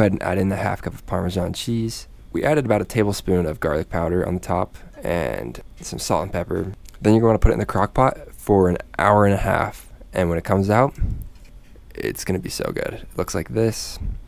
ahead and add in the half cup of Parmesan cheese. We added about a tablespoon of garlic powder on the top and some salt and pepper. Then you're going to put it in the crock pot for an hour and a half. And when it comes out, it's going to be so good. It looks like this.